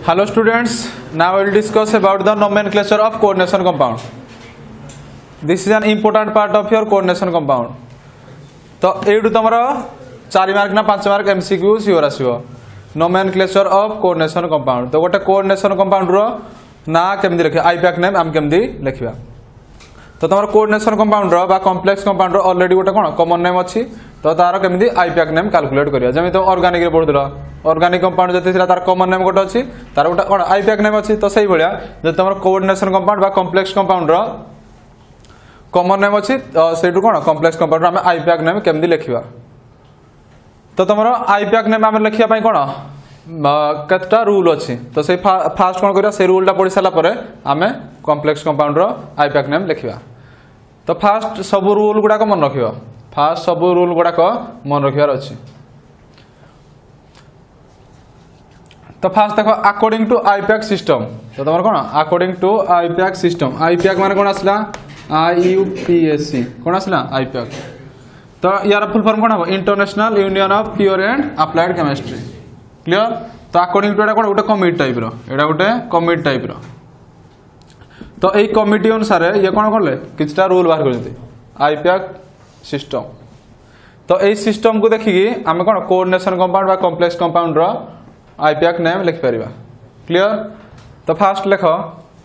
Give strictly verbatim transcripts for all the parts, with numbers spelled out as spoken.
Hello students, now we will discuss about the nomenclature of coordination compound. This is an important part of your coordination compound. तो एडू तमरा चार mark ना पांच mark MCQ sure आसीबो nomenclature of coordination compound. तो गोटे coordination compound रो ना केमदी लिखे आईपैक नेम आम केमदी लिखिबा. तो तमरा coordination compound रो बा complex compound रो ऑलरेडी गोटे कोन कॉमन नेम अछि तो तार केमदी आईपैक नेम कैलकुलेट करिया. जेमि तो ऑर्गेनिक रे पढुदला ऑर्गेनिक कंपाउंड जति थिला तार कॉमन नेम गोटे अछि तार गोटे कोन आईपैक नेम अछि. तो सही भलिया जे तमरा coordination compound बा complex compound रो कॉमन नेम अछि सेटु कोन complex compound रो हम आईपैक नेम केमदी लिखिबा. तो तमरा आईपैक नेम हम लिखिया पई कोन कतटा रूल अछि. तो से फास्ट कोन करिया से रूलटा पढि साला परे हमें कॉम्प्लेक्स कंपाउंड रो आईपैक नेम लिखिबा. तो फास्ट सब रूल गुडा को मन रखिबा. फास्ट सब रूल गुडा को मन रखिबार अछि. तो फास्ट देखो अकॉर्डिंग टू आईपैक सिस्टम. तो तमरा कोन according to IUPAC system IUPAC माने कोन आसला आईयूपीएससी कोन आसला आईपैक. तो यार फुल फॉर्म कोन हो International Union of Pure and Applied Chemistry. Clear. तो अकॉर्डिंग टू एटा कोन गोटे कमिटी टाइप रो एटा गोटे कमिटी टाइप रो. तो एई कमिटी अनुसार ये कोन करले किछटा रूल बाहर करते आईपैक सिस्टम. तो एई सिस्टम को देखिकी हमें कोन कोऑर्डिनेशन कंपाउंड बा कॉम्प्लेक्स कंपाउंड रो आईपैक नेम लिख परिबा. क्लियर. तो फास्ट लिखो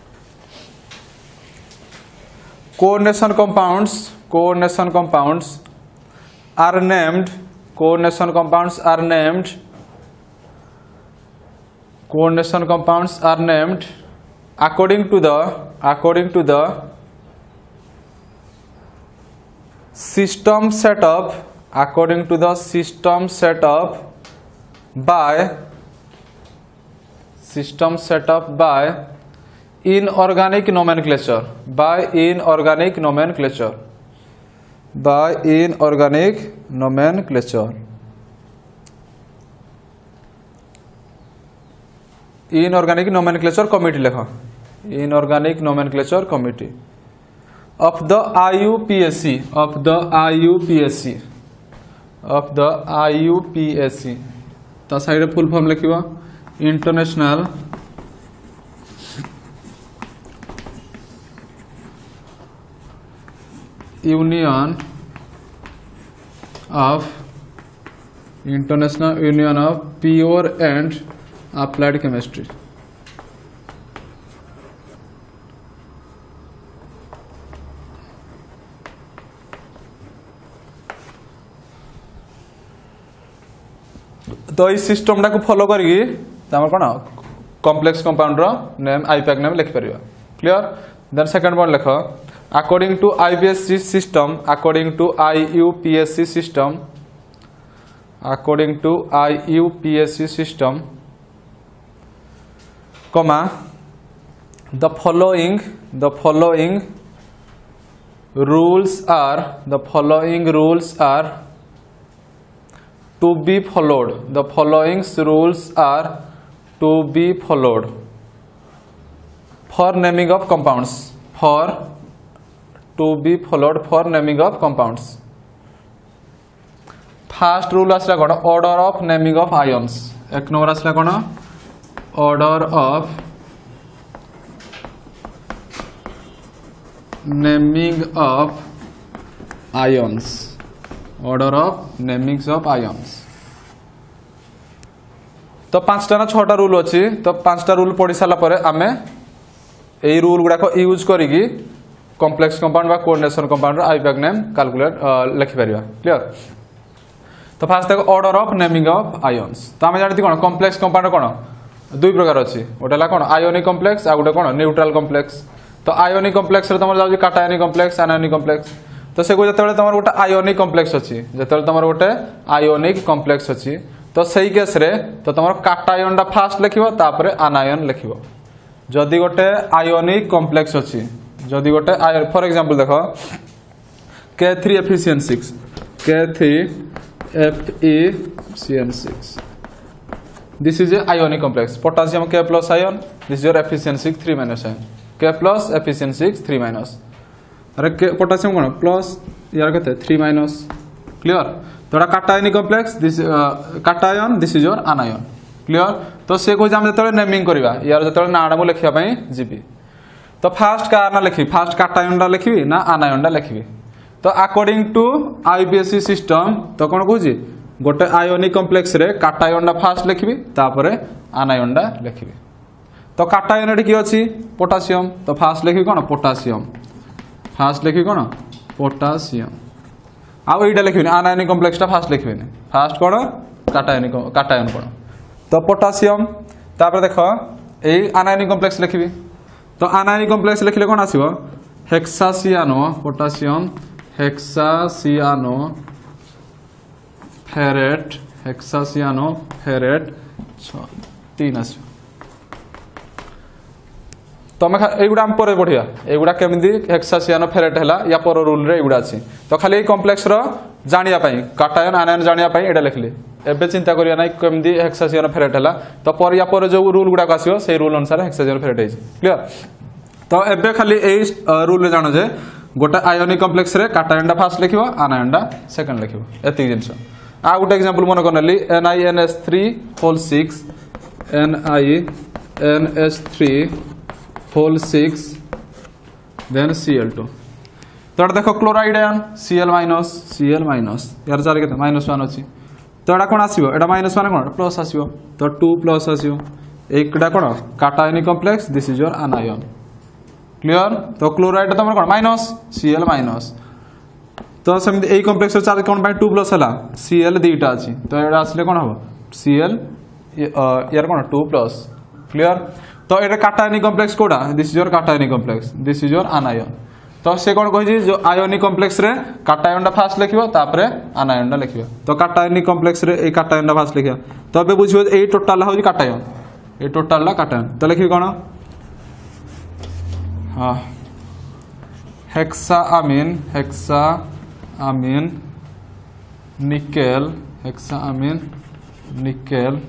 coordination compounds coordination compounds are named coordination compounds are named coordination compounds are named according to the according to the system setup according to the system setup by system setup by inorganic nomenclature by inorganic nomenclature by inorganic nomenclature inorganic nomenclature committee lekha inorganic nomenclature committee of the I U P A C of the I U P A C of the I U P A C. ता side full form लिखिबा International Union of International Union of Pure and Applied Chemistry. तो इस system को follow करी कौन complex compound रो name IUPAC name लिख परिबा. क्लियर. देन सेकंड पॉइंट लिख according to I U P A C system according to I U P A C system according to I U P A C system comma the following the following rules are the following rules are to be followed the following rules are to be followed for naming of compounds for to be followed for naming of compounds. First rule asla कोन order of naming of ions. एक number asla कोन order of naming of ions order of namings of ions. तो पांचटा ना छटा rule अछि. तो पांचटा rule पढि साला परे आमे एई रूल गुडा को यूज करिकी कॉम्प्लेक्स कंपाउंड बा कोऑर्डिनेशन कंपाउंड रो आईपैक नेम कैलकुलेट लिखि परिबा. क्लियर. तो फास्ट देखो order of naming of ions. तो हम जानती कोन कॉम्प्लेक्स कंपाउंड कोन दुई प्रकार अछि. ओटाला कोन आयोनिक कॉम्प्लेक्स आ गुटे कोन न्यूट्रल कॉम्प्लेक्स. तो आयोनिक कॉम्प्लेक्स रे तमर जाउ काटायनिक कॉम्प्लेक्स आनायनिक कॉम्प्लेक्स. तो से को जतबेले तमर गोटे आयोनिक कॉम्प्लेक्स अछि जतबेले तमर गोटे आयोनिक कॉम्प्लेक्स अछि तो सही केस रे तो तमर काटायन डा फास्ट लिखिबो तापरे आनायन लिखिबो. जदि गोटे आयोनिक कॉम्प्लेक्स अछि जदि गोटे फॉर एग्जांपल देखो K three F E C N six K three F E C N six this is a ionic complex potassium K plus ion this is your F E C N six three minus ion K plus F E C N six three minus अरे K potassium cone plus यार केते three minus. Clear. तो cationic complex this cation this is your anion. Clear. तो सी कह जो naming करवा यार जो नाटा मुझे लिखापी जी तो फास्ट कार ना लिखी फास्ट काटायनटा लिखी ना आनायनटा लिखी तो अकॉर्डिंग टू आईपीएससी सिस्टम तो कौन कहूँ गोटे आयोनिक कम्प्लेक्स रे काटायनटा फास्ट लिखी तापर आनायनटा लिखी तो काटायन किए अच्छी पोटासियम तो फास्ट लिखी कौन पोटासियम फास्ट लिखी कौन पोटासियम आउ यहाँ लिखी आनायनिक कम्प्लेक्सटा फास्ट लिखी फास्ट कौन काटायनिक काटायन कौन तो पोटासियम तापर देख यही आनायनिक कम्प्लेक्स लिखी तो आनायनिक कम्प्लेक्स लिखले कौन आसो hexacyano potassium hexacyano ferrate hexacyano ferrate तीन आसो तो आम युवा आम पर पढ़िया युवा केमी हेक्सासियानो फेरेट है या पर रूल रे युवा अच्छी तो खाली कम्प्लेक्स जानापी काटायन आनायन जानापी यहाँ लिखली एबे चिंता करिया ना केमी हेक्सासियानो फेरेट है तो पर या पर जो रूल गुड़ाक आसो से रूल अनुसार हेक्सासियानो फेरेट है क्लियर तो एबे खाली यही रूल रे जानो जे गोटे आयोनिक कम्प्लेक्स रे काटायनटा फास्ट लिखिबो आनायनटा सेकंड लिखिबो एति जिंस आ गोटे एग्जांपल मन करनेली N I N S three whole six N I N S three whole six then C L two तो ये देख chloride ion C L minus C L minus यार चार के माइनस वन अच्छी तो यहाँ कौन आसो यहाँ माइनस वन कौन प्लस आसो तो टू प्लस आसो एकटा कौन cationic complex this is your anion clear तो क्लोराइड तुम कौन माइनस सी एल माइनस तो सेमती यही कम्प्लेक्स चार्ज कौन टू प्लस है सी एल दुईटा अच्छी तो यहाँ आसले कौन हम सी एल यार कौन टू प्लस क्लियर तो ये काटायनिक कम्प्लेक्स कोड़ा this is your cationic complex this is your anion तो से कौन कही जो आयोनिक कम्प्लेक्स रे काटायनटा फास्ट लिखिबो तापरे आनायनटा लिखिबो तो काटायनिक कम्प्लेक्स रे ए काटायनटा फास्ट लिखिबो तो अबे बुझिबो ए टोटल होजी काटायन ए टोटल ला काटायन तो लिखिबो कोन हां hexaammine hexaammine nickel hexaammine nickel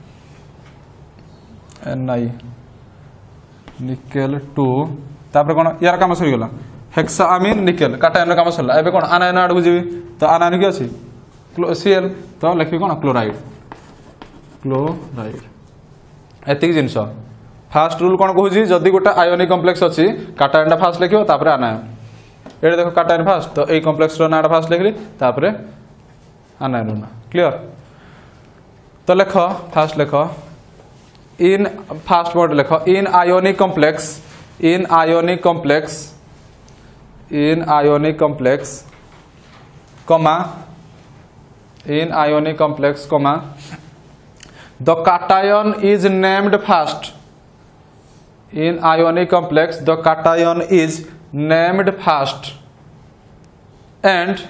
N I nickel two तापर कौन यार काम सरीगला हेक्साअमीन निकेल काटायन काम सरला एबे कौन आनायन आड़ बुझी तो आनायन कि अच्छी सीएल तो लिखी कौन क्लोराइड क्लोराइड एतिक जिनस फास्ट रूल कौन कहूँ जदि गोटे आयोनिक कम्प्लेक्स अच्छी काटायनटा फास्ट लिखिबो तापर आनायन ये देख काटायन फास्ट तो ये कम्प्लेक्स नाटा फास्ट लिखली तापर आनायन ना क्लियर तो लेख फास्ट लेख इन फास्ट वर्ड लेख in ionic complex in ionic complex in ionic complex comma in ionic complex comma the cation is named fast in ionic complex the cation is named fast and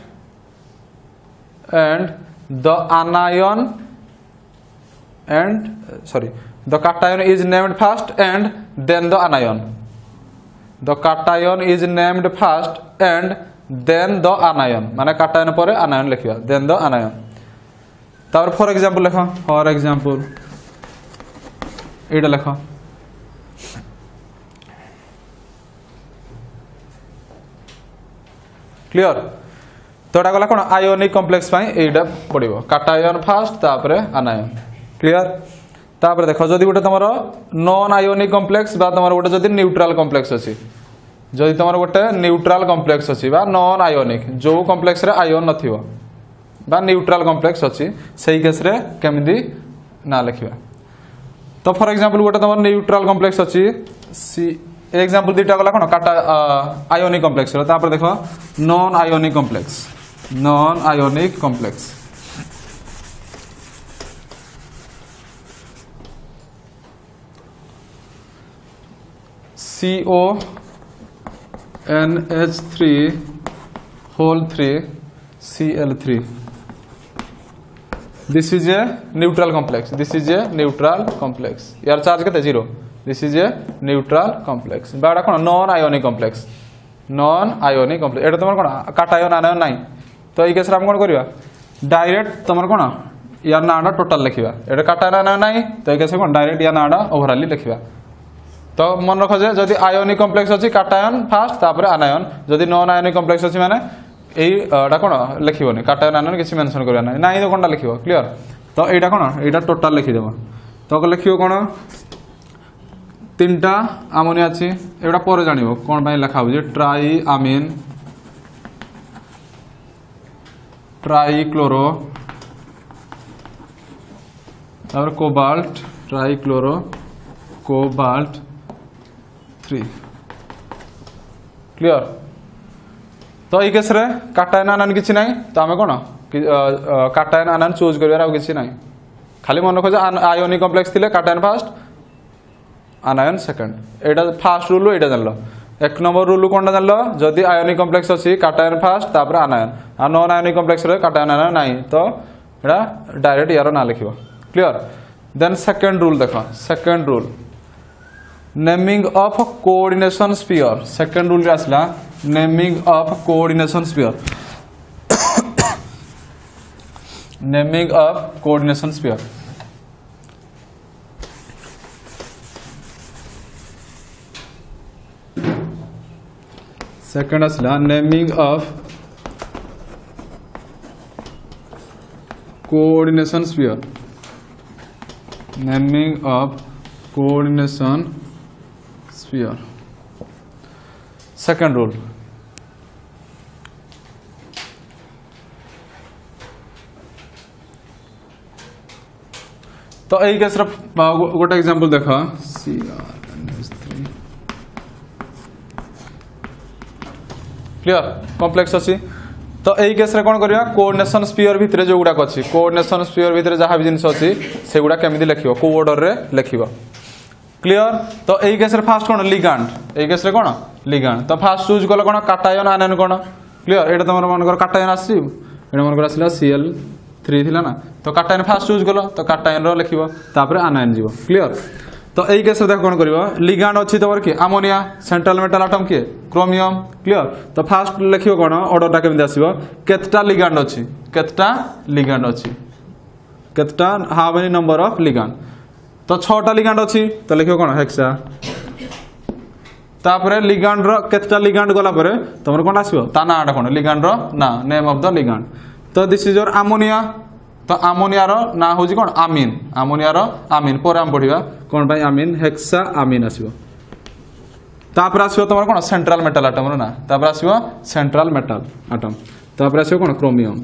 and the anion and sorry the cation is named fast and then the anion the cation is named first and then the anion माने cation पर anion लिखिबा then the anion तापर for example लिखो for example एटा लिखो clear तो एटा गला कोन ionic complex पई एटा पडिबो cation फर्स्ट तापर anion क्लियर तापर देख जदि गोटे तुम नॉन आयोनिक कम्प्लेक्स बा तुम गोटे जदि न्यूट्रल कम्प्लेक्स अच्छी जदि तुम गोटे न्यूट्रल कम्प्लेक्स अच्छी बा नॉन आयोनिक जो कम्प्लेक्स रे आयोन नथिबो बा न्यूट्रल कम्प्लेक्स अच्छी सही केस रे केमिदी ना लिखिबा तो फॉर एग्जांपल गोटे तुम न्यूट्रल कम्प्लेक्स अच्छी सी एग्जांपल दुईटा गला कोन काटा आयोनिक कम्प्लेक्स रो तापर देखो non ionic complex non ionic complex C O N H three whole three C L three this is a neutral complex this is a neutral complex यार charge केते zero this is a neutral complex बाडा कोन non ionic complex non ionic complex एटा तमर कोन काटायन आनायन नाही तो ई case रे हम कोन करिवा डायरेक्ट तमर कोन यार नाडा टोटल लिखिबा एटा काटायन आनायन नाही तो ई केस कोन डायरेक्ट या नाडा ओवरऑल लिखिबा तो मन रख जे जदि आयोनिक कम्प्लेक्स अच्छी काटायन फास्ट तापर आनायन जदि नॉन आयोनिक कम्प्लेक्स अच्छी माने एटा कोन लिखिबोनी काटायन आनायन किसी मेंशन करबा नै नाही तो कोनटा लिखिबो क्लियर तो एटा कोन एटा टोटल लिखि देबो तो लिखियो कौन तीन टा आमोनिया अच्छी एटा पर जान कौन लिखा हो ट्राई आमिन ट्राई क्लोरो तापर cobalt tri chloro cobalt three clear. तो ये केस रे काटायन आनायन किसी ना तो आम कौन काटायन आनायन चूज कर किसी ना खाली मन रख आयोनिक कम्प्लेक्स थी काटायन फास्ट आनायन सेकंड एटा फास्ट रूल एटा जान एक नंबर रूल कौन जान जदि आयोनिक कम्प्लेक्स अच्छी काटायन फास्ट तापर आनायन आ नॉन आयोनिक कम्प्लेक्स रे काटायन आनायन नहीं तो एटा डायरेक्ट यार ना लिख क्लियर। देन सेकंड रूल देख second rule naming of coordination sphere second rule आसला naming of coordination sphere naming of coordination sphere second आसला naming of coordination sphere naming of coordination sphere second rule. तो यही case गोटे example देखा C R three clear complex अच्छी तो यही case कौन करवा कोऑर्डिनेशन स्फीयर भितर जो गुड़ाक अच्छी कोऑर्डिनेशन स्फीयर भितर जहाँ भी जिनिस अच्छी से गुड़ा केमिति लिखिबो को ऑर्डर रे लिखिबो क्लियर। तो यही केस फास्ट कौन लिगांड यही केस कौन लिगांड तो फास्ट चूज कल कौन काटायन आनायन कौन क्लियर एटा तुम मन काटायन आसी मन आसला सीएल थ्री थिला ना तो काटायन फास्ट चूज कल तो काटायन रो लिखिबो तापर आनायन जीवो क्लियर। तो यही केस देख कौन करिवो लिगांड अच्छी तमर कि आमोनिया सेंट्रल मेटल आटम किए क्रोमियम क्लियर। तो फास्ट लिखिबो कौन ऑर्डरटा केमिति आसीबो केतटा लिगांड अच्छी केतटा लिगांड अच्छी केतटा how many number of ligand तो छटा लिगांड अच्छी तो लिखिबो कौन हेक्सा तापर लिगांड रो केतटा लिगांड गला परे तमर कोन आसीबो ता नाटा कोन लिगांड रो ना नेम ऑफ द लिगांड तो दिस इज योर आमोनिया तो आमोनिया रो ना होजी कोन आमिन आमोनिया रो आमिन पर हम पढिबा कोन भाई आमिन हेक्सा आमिन आसीबो तापर आसीबो तमर कोन सेंट्रल मेटल एटम रो ना तापर आसीबो सेंट्रल मेटल एटम तापर आसीबो कोन क्रोमियम।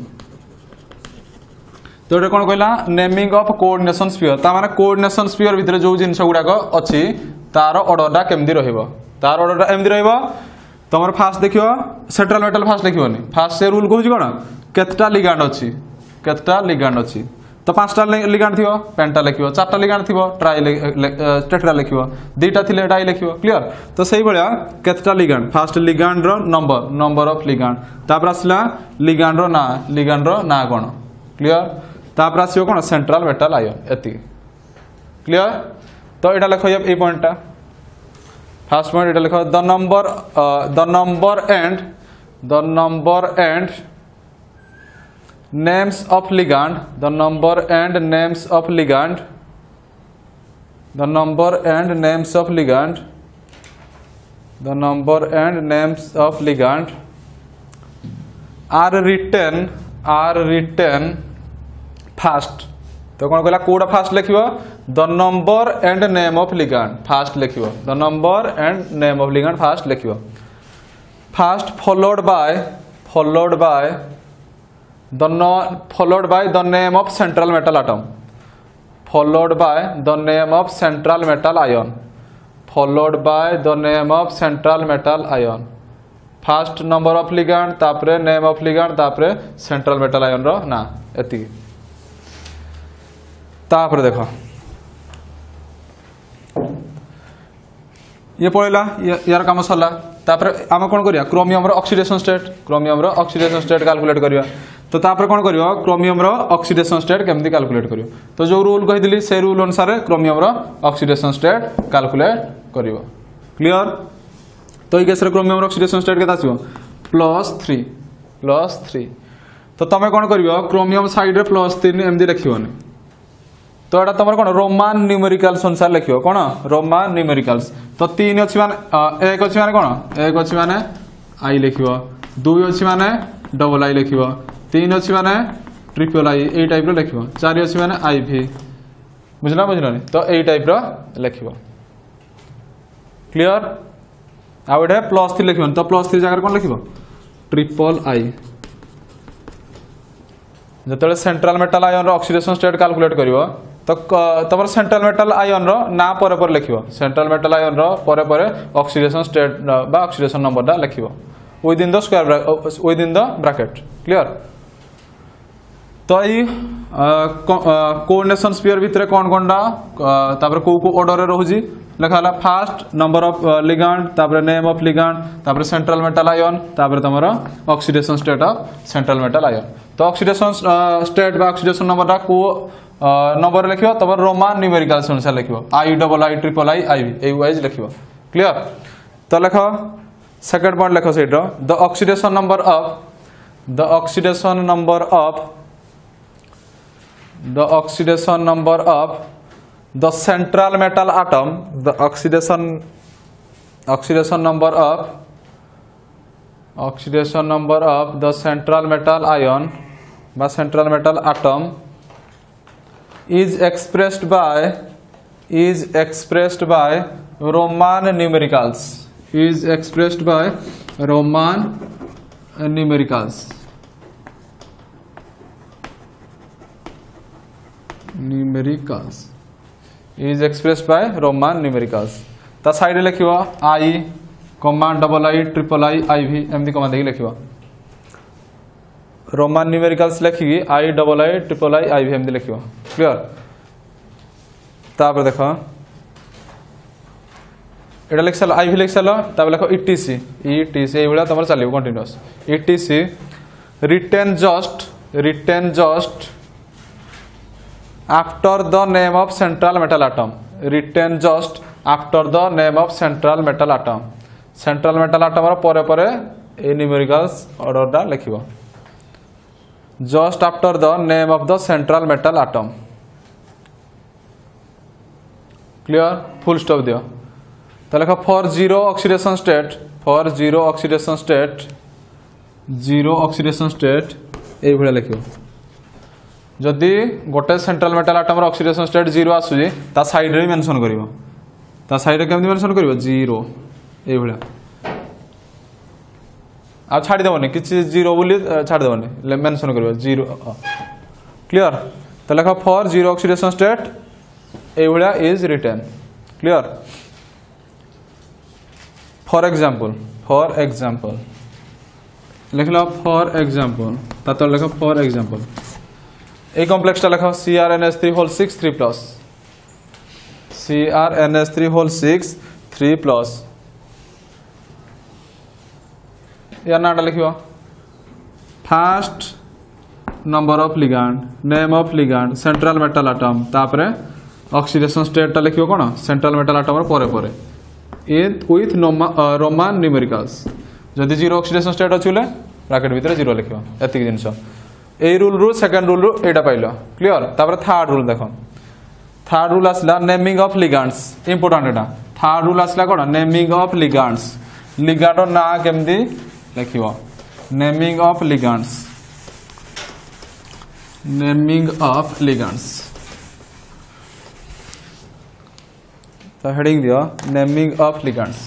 तो एटा कोन कहला नेमिंग ऑफ कोऑर्डिनेशन स्फीयर ता माने कोऑर्डिनेशन स्फीयर भितर जो जिंस गुडा को अछि तार ऑर्डरटा केमदी रहइबो तार ऑर्डरटा एमदी रहइबो तमर फास्ट देखियो सेंट्रल मेटल फास्ट लिखिबोनी फास्ट से रूल कहूची कोन केतटा लिगांड अछि केतटा लिगांड अछि तो पांचटा लिगांड थिबो पेंटा लिखिबो चारटा लिगांड थिबो ट्राई टेट्रा लिखिबो दुईटा थिले डाई लिखिबो क्लियर। तो सही भलिया केतटा लिगांड फास्ट लिगांड रो नंबर नंबर ऑफ लिगांड तापर आसला लिगांड रो ना लिगांड रो ना कोन क्लियर तापर आसीबो कोन सेंट्रल मेटल आयन एति क्लियर। तो एटा लिखो ए पॉइंटटा फर्स्ट पॉइंट एटा लिखो the number the number and the number and names of ligand the number and names of ligand the number and names of ligand the number and names of ligand are written are written fast तो कौन कहला कोडा first लिखिबो the number and name of ligand first लिखिबो the number and name of ligand first लिखिबो first followed by followed by the non followed by the name of central metal atom followed by the name of central metal ion followed by the name of central metal ion first number of ligand तापरे name of ligand तापरे central metal ion रो ना एति तापरे देखो ये पळेला यार काम सरला तापरे आम कोन करिया क्रोमियम रो ऑक्सीडेशन स्टेट क्रोमियम रो ऑक्सीडेशन स्टेट कैलकुलेट करिया तो तापर कोन करियो क्रोमियम रो ऑक्सीडेशन स्टेट केमती कैलकुलेट करियो तो जो रूल कहिदिली से रूल अनुसार क्रोमियम रो ऑक्सीडेशन स्टेट कैलकुलेट करियो क्लियर। तो ई केस रे क्रोमियम रो ऑक्सीडेशन स्टेट केता आसीबो प्लस थ्री प्लस थ्री तो तमे कोन करियो क्रोमियम साइड रे प्लस तीन एमदी लिखियोनी तो एटा तमर कोन रोमान न्यूमेरिकल्स अनुसार लिखियो कोन रोमान न्यूमेरिकल्स तो तीन अछि माने एक अछि माने कोन एक अछि माने आई लिखियो दुई अछि माने डबल आई लिखियो तीन अच्छी माने ट्रिपल आई ए टाइप रो लिखिबो चार अच्छी माने आईवी बुझला बुझलनि तो एई टाइप रो लिखिबो क्लियर आ एठे प्लस थ्री लिखिबो तो प्लस थ्री जगह कोन लिखिबो ट्रिपल आई जतले सेंट्रल मेटल आयन रो ऑक्सीडेशन स्टेट कैलकुलेट करिवो तो तमर सेंट्रल मेटल आयन रो ना परे परे लिखिबो सेंट्रल मेटल आयन रो परे परे ऑक्सीडेशन स्टेट बा ऑक्सीडेशन नंबर दा लिखिबो within the square within the bracket clear तो ई कोऑर्डिनेशन स्फीयर भितरे कोन कोनडा तापर को को ऑर्डर रे रहूजी लेखाला फास्ट नंबर ऑफ लिगैंड तापर नेम ऑफ लिगैंड तापर सेंट्रल मेटल आयन तापर तमर oxidation state of central metal ion तो ऑक्सीडेशन स्टेट बा ऑक्सीडेशन नंबर दा को नंबर लिखिबो तमर रोमान न्यूमेरिकल अनुसार लिखिबो I double I triple I I ए वाइज लिखिबो क्लियर तो लेखो सेकंड पॉइंट लेखो सेटो the oxidation number of the oxidation number of the oxidation number of the central metal atom the oxidation oxidation number of oxidation number of the central metal ion by central metal atom is expressed by is expressed by Roman numericals is expressed by Roman numericals numericals is expressed by Roman numericals ता side लिखिबो I comma double I triple I I भी एमदी comma देखि लिखिबो Roman numericals लिखिबी I double I triple I I भी एमदी लिखिबो clear तापर देखो एटा लिख साल आई भी लिख साल तापर लिखो ईटीसी ईटीसी ए बळा तमर चलिबो continuous ETC written just written just after the name of central metal atom written just after the name of central metal atom central metal atom रो परे परे ए न्यूमेरिकल्स ऑर्डर दा लिखिबो just after the name of the central metal atom clear full stop दियो तो लिखो for zero oxidation state for zero oxidation state zero oxidation state ए भले लिखिबो जदि गोटे central metal atom oxidation state zero आसुजी ता साइड रे मेंशन करिवो ता साइड रे केमि मेंशन करिवो जीरो ए भला आ छाडी देबोनी किछि जीरो बोली छाडी देबोनी मेंशन करिवो जीरो क्लियर त लेखा फॉर जीरो ऑक्सीडेशन स्टेट ए भला is written clear for example for example लिखला फॉर एग्जांपल ता तो लेखा फॉर एग्जांपल ए कॉम्प्लेक्स टा लिखो C R N S three whole six three plus C R N S three whole six three plus यार नाटा लिखिबो first number of ligand name of ligand central metal atom तापरे oxidation state टा लिखिबो कोन central metal atom रो परे परे इन विथ रोमान न्यूमेरिकल्स जदि जीरो ऑक्सीडेशन स्टेट अछुले ब्रैकेट भीतर जीरो लिखिबो एतिक जिंस ए रूल रू सेकंड रूल रू एटा पाइलो क्लियर तापर थर्ड रूल देखो थर्ड रूल आसला नेमिंग ऑफ लिगैंड्स इंपोर्टेंट एटा थर्ड रूल आसला कोन नेमिंग ऑफ लिगैंड्स लिगैंड ना केमदी लिखिबो naming of ligands naming of ligands तो हेडिंग दियो नेमिंग ऑफ लिगैंड्स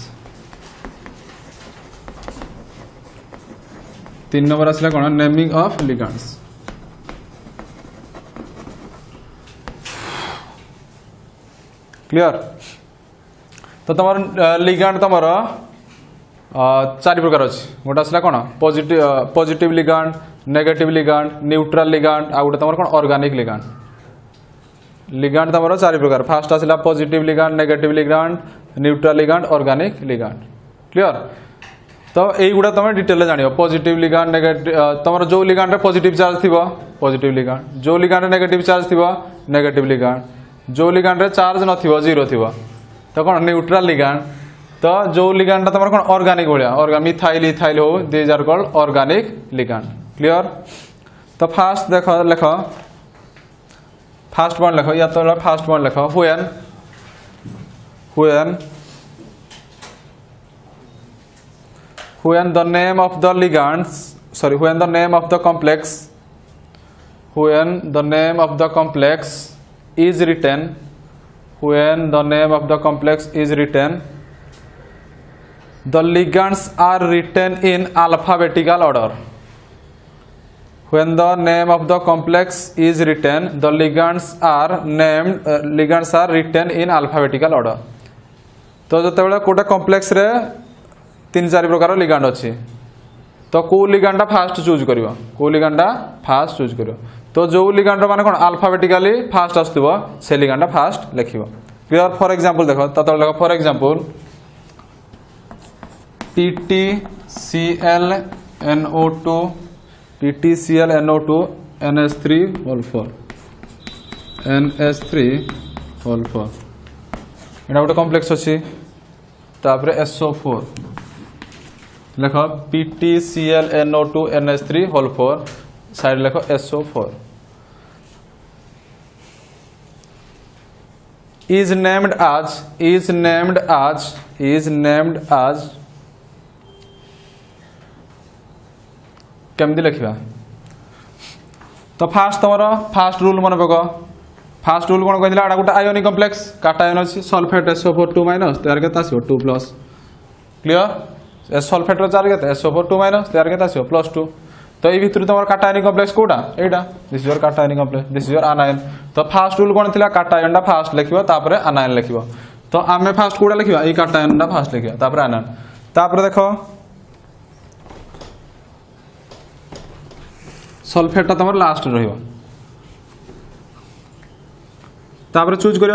तीन नंबर आसला कोन नेमिंग ऑफ लिगैंड्स क्लियर तो तमर लिगैंड तमर चार प्रकार अच्छी गोटे आसला कौन positive positive ligand negative ligand neutral ligand आ गोटे तमर कौन ऑर्गेनिक लिगैंड लिगैंड तमर चार प्रकार फास्ट आसला positive ligand negative ligand neutral ligand organic ligand clear तो यही गुड़ा तुम डिटेल जान पॉजिटिव लिगैंड नेगेटिव तुम जो लिगैंड पॉजिटिव चार्ज थी पॉजिटिव लिगैंड जो लिगैंड नेगेटिव चार्ज थी नेगेटिव लिगैंड जो लिगैंड चार्ज न जीरो थी तो कौन न्यूट्रल लिगैंड तो जो लिगैंड तुम कौन ऑर्गेनिक भाया मिथाइल इथाइल हो these are called organic ligand clear तो फास्ट देख लेख फास्ट पॉइंट लेख या तो फास्ट पॉइंट लेख व्हेन व्हेन when the name of the ligands sorry when the name of the complex when the name of the complex is written when the name of the complex is written the ligands are written in alphabetical order. When the name of the complex is written, the ligands are named uh, ligands are written in alphabetical order. तो जो Kota complex रे तीन चार प्रकार ligand अच्छी तो कौ लिगांडा fast choose कर कौ लिगांडा फास्ट चूज कर तो जो लिगांड मान कौन अल्फाबेटिकली फास्ट आसुव से लिगांडा फास्ट लिख क्लियर फॉर एग्जांपल देख तो देख for example T T C L N O two T T C L N O two N S three whole four N S three whole four एटा गोटे complex अच्छी तापर S O four लेख P T C L N O two N S three whole four side लेख S O four is named as is named as is named as केमती लिखा तो fast तुम फास्ट रूल मन पक fast rule कौन कहला एटा गोटे आयोनिक कॉम्प्लेक्स काटायन अच्छी sulphate S O four two minus तार के आसो two plus clear S sulphate चार के S O four two minus तार के आसो प्लस टू तो ये भितर तुम काटायनिक कॉम्प्लेक्स कोटा एटा this is your cationic complex this is your anion तो फास्ट रूल कौन थी काटायन फास्ट लिखो तापर आनायन लिखो तो आम फास्ट कोटा लिखा ये काटायन फास्ट लिखा तापर आनायन तापर देख सल्फेट तुम लास्ट रहिबो तापर चूज करिया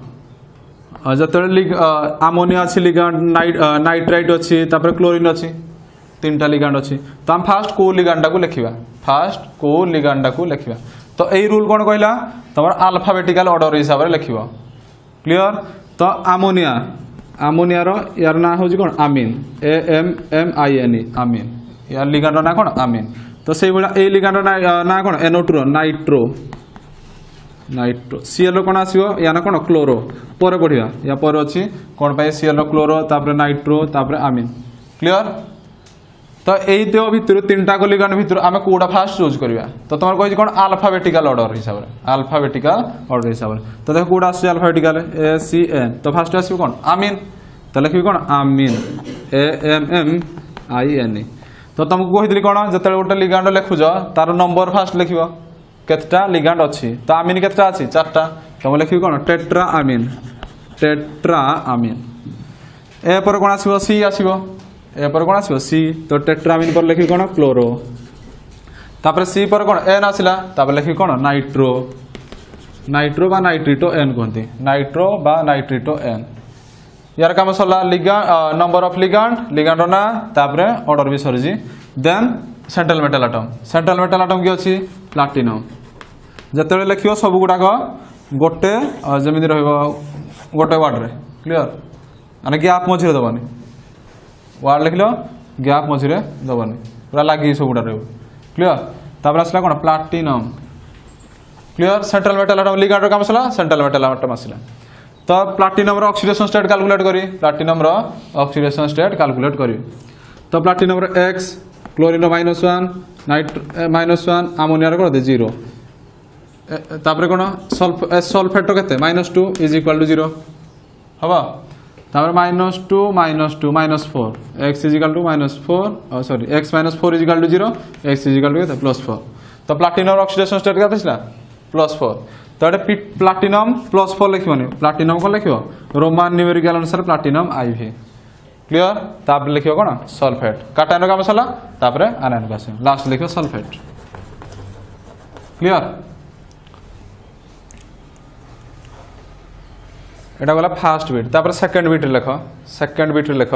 कोन जतले अमोनिया अछि लिगांड नाइट नाइट्राइट अछि तापर क्लोरीन अछि तीनटा लिगांड अछि तो हम फास्ट को लिगांडा को लिखिबा फास्ट को लिगांडा को लिखिबा तो एई रूल कोन कहला तमर अल्फाबेटिकल ऑर्डर हिसाब रे लिखिबो क्लियर तो अमोनिया अमोनिया रो यार ना होजी कोन ammine A M M I N E ammine यार लिगांड ना कोन अमीन तो से बडा ए लिगांड ना ना कोन एन ओ टू रो नाइट्रो नाइट्रो सीएल कोन आसीबो या ना कोन क्लोरो पर पढिया या पर अछि कोन पय सीएल क्लोरो तापर नाइट्रो तापर अमीन क्लियर तो यही देव भितर तीन टा लिगांड भितर आम कोडा फास्ट चूज करवा तो तुम कही कौन अल्फाबेटिकल ऑर्डर हिसाब से अल्फाबेटिकल ऑर्डर हिसाब से तो देख कोडा आस अल्फाबेटिकल ए सी एन तो फास्ट आसो कौन आमीन तो लिखी कौन ammine A M M I N E तो तुमको कही कौन जो गोटे लिगांड लिखुज तार नंबर फास्ट लिख केतटा लिगांड अच्छी तो आमीन केतटा अच्छी चार्टा तुम लिख कौन टेट्रा आमीन टेट्रा आमीन ए पर कौन आसो सी आसो ए पर कौन आसो सी तो टेट्रामीन पर लिखी कौन क्लोरो तापर सी पर कौन एन आसला तापर लिखी कौन नाइट्रो नाइट्रो बा नाइट्रिटो एन कहते नाइट्रो बा नाइट्रिटो एन यार काम सरला ligand number of ligand ligand ना तापर ऑर्डर भी सरजी then central metal atom central metal atom की अछि प्लाटिनम जतबे लिखियो सब गुडाक गोटे जमिति रहइबो गोटे वर्ड रे क्लियर माने गैप मझिरे दबनी वार्ड लिख लो गैप मझिरे दबनी पूरा लागी सब गुडा रहइबो क्लियर तापर आसला कोन platinum clear central metal atom ligand काम आसला सेंट्रल मेटल एटम आसला तो प्लाटिनम रो ऑक्सीडेशन स्टेट कैलकुलेट करी प्लाटिनम रो ऑक्सीडेशन स्टेट कैलकुलेट करी तो प्लाटिनम रो x क्लोरीन माइनस वन नाइट माइनस वन अमोनिया रो दे जीरो तापर कोन सल्फ सल्फेट रो केते minus two is equal to zero हबा तापर minus two minus two minus four X is equal to minus four sorry X minus four is equal to zero X is equal to plus four तो platinum oxidation state क्या था plus four तो ये platinum plus four लिखनी platinum कौन लिख Roman numerical अनुसार platinum IV clear तापर लिख कौन सल्फेट काटायन काम सरला तापर आनायन को आस लास्ट लिख सल्फेट क्लियर एटा गला फास्ट बिट तापर सेकंड बिट लिख सेकंड बिट लिख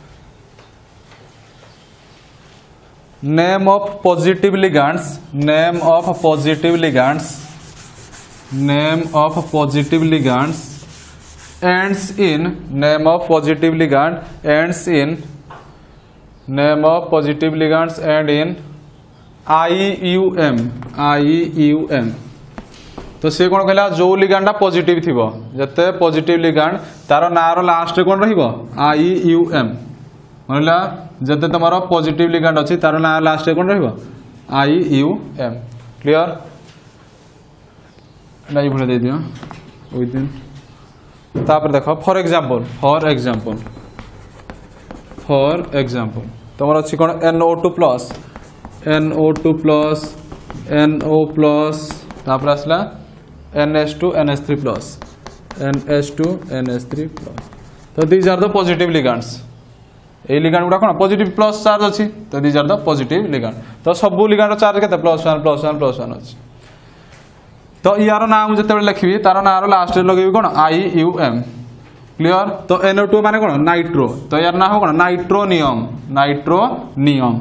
name of positive ligands name of positive ligands name of positive ligands ends in name of positive ligand ends in name of positive ligands end in I U M I U M तो से कौन कहला जो लिगांडा positive थिबो जते positive ligand तार नार last कौन रहिबो I U M मनला जते तमरो पॉजिटिव लिगांड अछि तार नार लास्ट कौन रहिबो I U M क्लियर ना ये भले दे दियो विदिन तापर देखो for example for example for example तुमर अछि कोन N O two plus N O two plus N O plus तापर आसला N H two N H three plus N H two N H three plus तो these are the positive ligands ए ligand गुडा कोन positive plus charge अछि तो these are the positive ligand तो सब लिगेंड रो चार्ज केते plus one plus one plus one अछि तो यार नाम जते लिखबी तार ना रो लास्ट रे लगेबी कोन आई यू एम क्लियर तो एन ओ टू माने कोन नाइट्रो तो यार ना हो कोन नाइट्रोनियम नाइट्रोनियम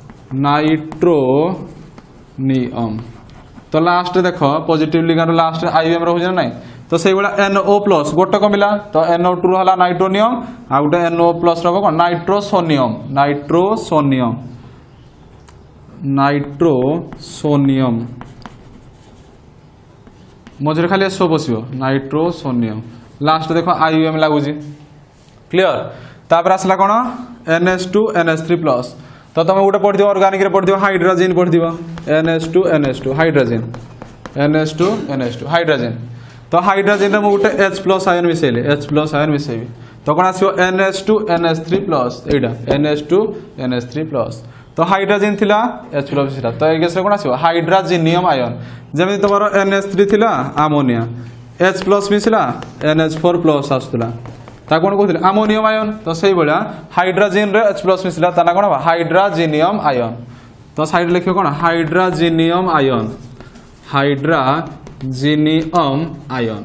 नाइट्रोनियम तो लास्ट देखो positive ligand last I U M रहउ नै तो से वाला एन ओ प्लस गोटे कमिला तो एन ओ टू रहला नाइट्रोनियम आ गोटे एन ओ प्लस रहबो कोन नाइट्रोसोनियम नाइट्रोसोनियम नाइट्रोसोनियम मझे खाली एसओ बसियो नाइट्रोसोनियम लास्ट देखो आई यू एम लागू जी क्लियर तापर आसला कोन N H two N H three plus तो तुम गोटे पढ़ दियो ऑर्गेनिक रे पढ़ दियो हाइड्रोजन पढ़ दियो N H two N H two hydrogen N H two N H two hydrogen तो हाइड्रोजन रे गोटे H प्लस आयन मिसेले H प्लस आयन मिसेबी तो कोन आसीओ N H two N H three plus एटा N H two N H three plus तो हाइड्रोजन थिला H प्लस थिला तो ए गेस रे कोन आसीओ हाइड्रोजनियम आयन जेमि तमरो एन एच थ्री थिला अमोनिया H प्लस मिसिला एन एच फोर प्लस आस्तला ता कोन कहथिले अमोनियम आयन तो सेही बळा हाइड्रोजन रे H प्लस मिसिला ता ना कोन हाइड्रोजनियम आयन तो साइड लिखियो कोन हाइड्रोजनियम आयन हाइड्रोजनियम आयन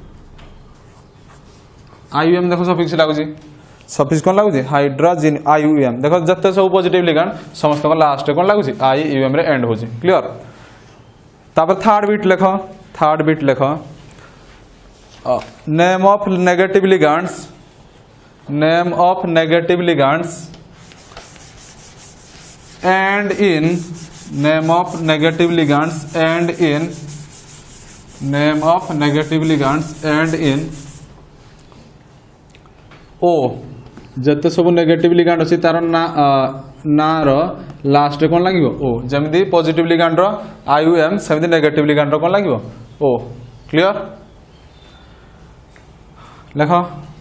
आईयूएम देखो सफिक्स लागु जी सफिक्स कोन लागु जी हाइड्रोजन आईयूएम देखो जत्ते सब पॉजिटिव लिगेंड समस्त को लास्ट कोन लागु जी आईयूएम रे एंड हो जी क्लियर तापर थर्ड बिट लिखो थर्ड बिट लिखो name of negative ligands name of negative ligands end in name of negative ligands and in name of negative ligands and in O जते सब नेगेटिव लिगेंड अछि तार ना ना रो लास्ट कोन लागिवो O जेमि पॉजिटिव लिगेंड रो I U M सेमि नेगेटिव लिगेंड रो कोन लागिवो O क्लियर लिखो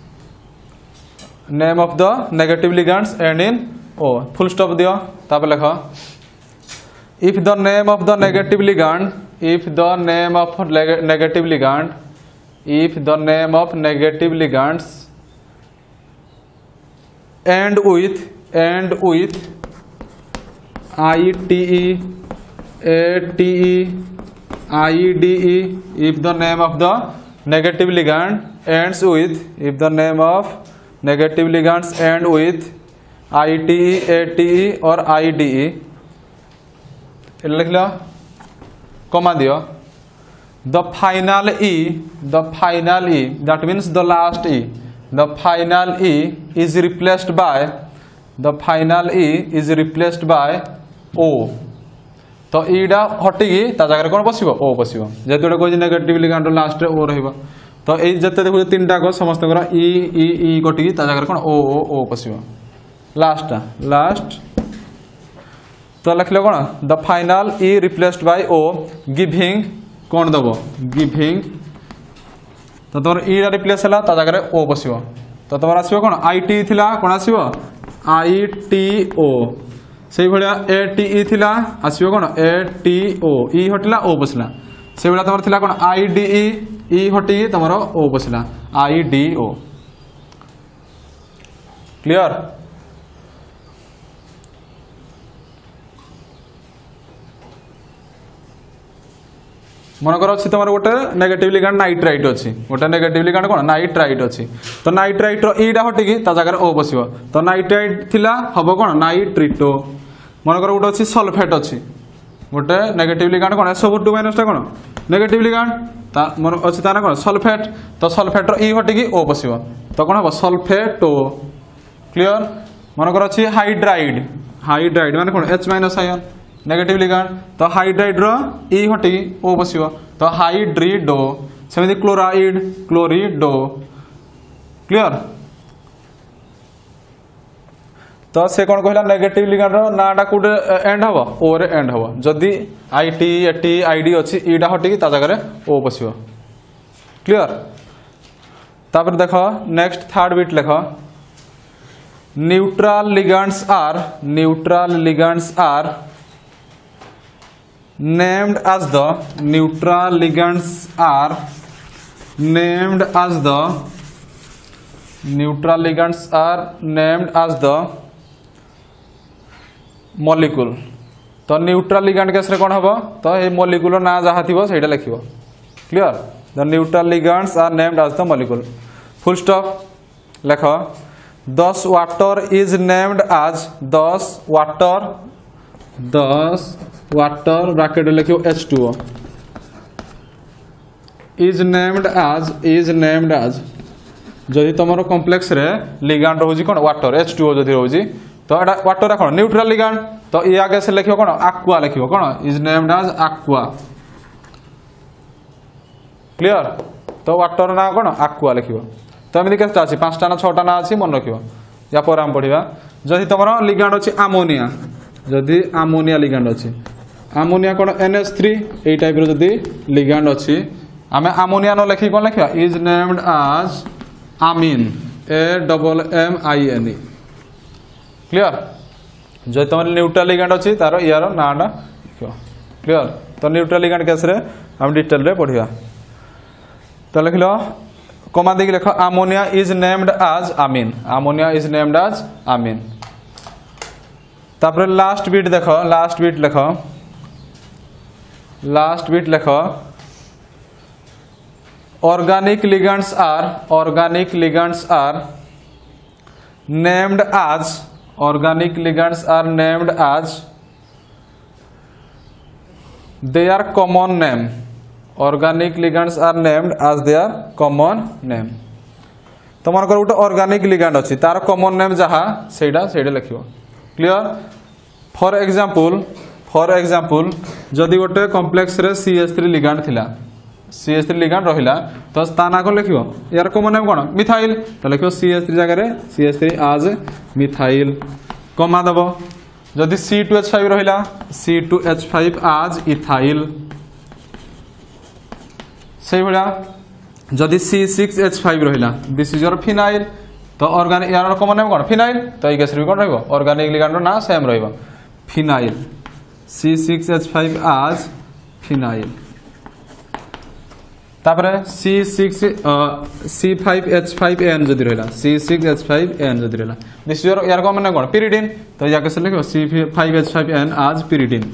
name of the negative ligands end in O full stop दियो तापर लिखो if the name of the negative ligand if the name of negative ligand if the name of negative ligands and with and with I T E A T E I D E if the name of the negative ligand ends with if the name of negative ligands end with I T E A T E or I D E लिख लो comma दियो the final E the final E that means the last E the final E is replaced by the final E is replaced by O तो ईडा हटिकी ता जगह कोन बसिबो ओ बसिबो जेते गोटे कोइ नेगेटिव लिगेंड लास्ट रे ओ रहइबो तो ए जते देखु तीनटा को समस्त को ई ई ई कटिकी ता जगह कोन ओ ओ ओ बसिबो लास्ट लास्ट तो लिख लो कौन the final E replaced by O giving कौन दब गिविंग तो तुम ई रिप्लेस है ता जगह ओ बसिबो तो तुम आसो कौन आई टी थिला कौन आसो आई टी ओ से भाया ए टी ई थिला आसो कौन ए टी ओ ई हटिला ओ बसला से भाया तुम थिला कौन आई डी ई ई हटी तुम ओ बसला आई डी ओ क्लियर मनकर अच्छी तुम गोटे नेगेटिव लिगेंड नाइट्राइट अच्छी गोटे नेगेटिव लिगेंड कौन नाइट्राइट अच्छी तो नाइट्राइट ईटा हटिकी ता जगह ओ बस तो नाइट्राइट थिला हम कौन नाइट्रिटो मनकर गोटे अच्छी सल्फेट अच्छी गोटे नेगेटिव लिगेंड कौन सब टू माइनस टा कौन नेगेटिव लिगेंड मन अच्छी तार कौन सल्फेट तो सल्फेट ई हटिकी ओ बस तो कौन हम सल्फेटो क्लियर मनकर अच्छी हाइड्राइड हाइड्राइड माने कौन H minus ion negative ligand तो हाइड्राइड रो ई हटी ओ बसियो तो हाइड्रिडो सेमि क्लोराइड क्लोरिडो क्लियर तो से कौन कहला नेगेटिव लिगेंड रो नाडा कुडे एंड हबो ओ रे एंड हबो जदी I T A T I D अछि ईडा हटी ता जगह रे ओ बसियो क्लियर। तापर देख नेक्स्ट थर्ड बिट लेख neutral ligands are neutral ligands are named as the neutral ligands are named as the neutral ligands are named as the molecule। तो न्यूट्रल लिगेंड केस रे कोन हबो तो ए मॉलिक्यूल ना जहा थिबो सेटा लिखिबो। Clear. The neutral ligands are named as the molecule. Full stop लेख दस वाटर इज नेम्ड एज दस वाटर दस वाटर ब्रैकेट लिखियो H two O is named as is named as जदि तुम कॉम्प्लेक्स रे लिगेंड रहउजी कोन वाटर एच टू ओ जदि रहउजी तो एटा वाटर कोन न्यूट्रल लिगेंड तो ई आगे से लिखियो कोन एक्वा लिखियो कोन is named as aqua. Clear. तो वाटर ना कोन एक्वा लिखियो। तो एमि केटा अछि पांचटा ना छटा ना अछि मन रखियो। या पर हम पढिबा जदि तुमरो लिगेंड अछि अमोनिया जदि अमोनिया लिगेंड अछि अमोनिया कोन एन एच थ्री ए टाइप रो जदि लिगेंड अछि आमे अमोनिया न लिखि कोन लिखिया is named as ammine A double M I N E. Clear. जो तुम न्यूट्रल लिगेंड अछि तारो यार नाडा लिखियो। क्लियर। तो न्यूट्रल लिगेंड केस रे हम डिटेल रे पढिया। तो लिखलो कमा देख लिखो ammonia is named as ammine ammonia is named as ammine. तापर लास्ट बिट देखो लास्ट बिट लिखो लास्ट बिट लिखो organic ligands are organic ligands are named as organic ligands are named as their common name organic ligands are named as their common name. तो मन गोटे organic ligand अच्छी तार common name जहाँ सेटा सेटा लिखियो। Clear. For example for example जदि गोटे कॉम्प्लेक्स रे सी एच थ्री लिगेंड थिला सी एच थ्री लिगेंड रहिला तो ता ना कोन लिखियो यार कॉमन नेम कोन मिथाइल तो लिखियो सी एच थ्री जगह रे C H three as methyl comma दबो। जदि सी टू एच फाइव रहिला C two H five as ethyl से भला जदि सी सिक्स एच फाइव रहिला दिस इज योर फिनाइल तो ऑर्गेनिक यार कॉमन नेम कोन फिनाइल तो ई केस रे कोन रहइबो ऑर्गेनिक लिगेंड ना सेम रहइबो phenyl C six H five as phenyl. तापरे C six C five H five N जदि रहला सी सिक्स एच फाइव एन जदि रहला दिस इज योर यार कॉमन नेम कोन पिरिडिन तो या केस लिखो C five H five N as pyridine.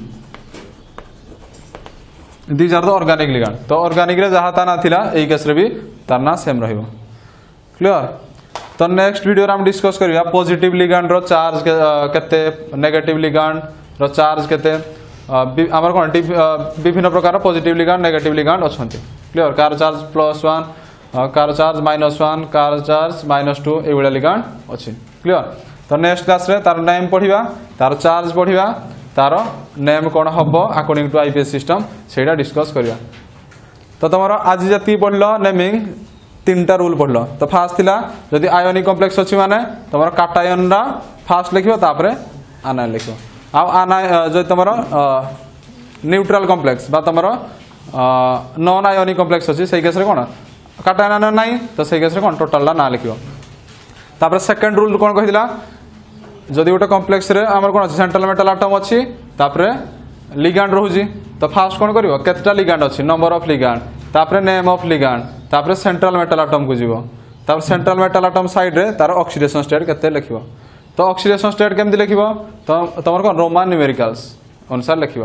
These are the organic ligand तो ऑर्गेनिक रे जहा ता ना थिला एई केस रे भी तार ना सेम रहइबो। क्लियर। तो नेक्स्ट वीडियो रे हम डिस्कस करिया पॉजिटिव लिगेंड रो चार्ज केते नेगेटिव लिगेंड रो चार्ज केते हमर कोन विभिन्न प्रकार पॉजिटिव लिगेंड नेगेटिव लिगेंड अछंती। क्लियर। कार चार्ज प्लस वन कार चार्ज माइनस वन कार चार्ज माइनस टू ए बडा लिगेंड अछि। क्लियर। तो नेक्स्ट क्लास रे तार नेम पढिबा तार चार्ज पढिबा तार नेम कौन हम अकॉर्डिंग टू आईपीएस सिस्टम सेटा डिस्कस करिया। तो तुम आज जति पढ़ल नेमिंग तीन टा रूल पढ़ल तो फास्ट थिला जदि आयोनिक कॉम्प्लेक्स अछि माने तुम काटायन रा फास्ट लिखियो तापरे आनायन लिखियो आ आना जो तुम न्यूट्रल कॉम्प्लेक्स बा तुम नॉन आयोनिक कॉम्प्लेक्स अछि सेई केस रे कोन काटायन आना नाही तो सेई केस रे कोन टोटल ला ना लिखियो। तापरे सेकंड रूल कोन कहिदिला जदि गोटे कॉम्प्लेक्स रे हमर कोन सेंट्रल मेटल एटम अछि तापरे लिगेंड रहउजी तो फास्ट कोन करिवो केतटा लिगेंड अछि नंबर ऑफ लिगेंड तापरे नेम ऑफ लिगेंड तापरे सेंट्रल मेटल एटम को जीवो तापर सेंट्रल मेटल एटम साइड रे तार ऑक्सीडेशन स्टेट केते लिखिवो तो ऑक्सीडेशन स्टेट केमति लिखिवो तो तमर कोन रोमन न्यूमेरिकल्स अनुसार लिखिवो।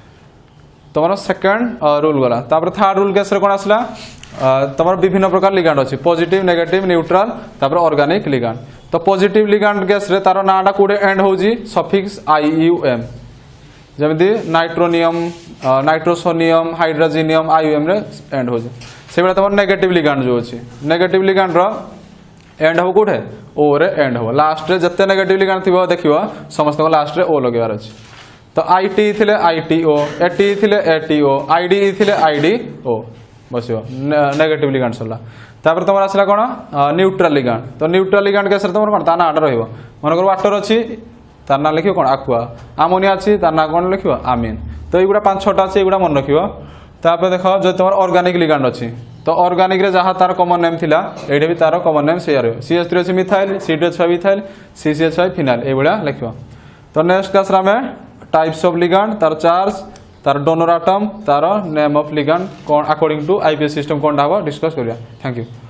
तमर सेकंड रूल गला। तापर थर्ड रूल केस रे कोन आसला तमर विभिन्न प्रकार लिगेंड अछि पॉजिटिव नेगेटिव न्यूट्रल तापर ऑर्गेनिक लिगेंड। तो पॉजिटिव लिगेंड गैस रे तार नाडा कोडे एंड होजी सफिक्स आई यू एम जेमति nitronium nitrosonium hydrazinium I U M रे एंड होजी से बेला तमर नेगेटिव लिगेंड जो अछि नेगेटिव लिगेंड रो एंड हो कोठे ओ रे एंड हो लास्ट रे जत्ते नेगेटिव लिगेंड थिबो देखिबो समस्त को लास्ट रे ओ लगेबार अछि। तो आईटी थिले आईटीओ एटी थिले एटीओ आईडी थिले आईडीओ बसियो नेगेटिव लिगेंड सला। तापर तुम आसला कोन न्यूट्रल लिगेंड तो न्यूट्रल लिगेंड केस तुम कोन ता ना आड रहइबो मनकर वाटर अछि तार ना लिखियो कोन एक्वा अमोनिया अछि तार ना कोन लिखियो अमीन। तो एगुडा पांच छटा अछि एगुडा मन रखियो। तापर देखो जो तुम ऑर्गेनिक लिगेंड अछि तो ऑर्गेनिक रे जहाँ तार कॉमन नेम थिला एठी भी तार कॉमन नेम शेयर हो सी एच थ्री अछि methyl C two H five ethyl C C H five phenyl ए भलिया लिखबो। तो नेक्स्ट क्लास रे हमें टाइप्स ऑफ लिगैंड तार चार्ज तार डोनर एटम तार नेम ऑफ लिगैंड कोन अकॉर्डिंग टू आईपीएस सिस्टम कोन डाबो डिस्कस करिया। Thank you.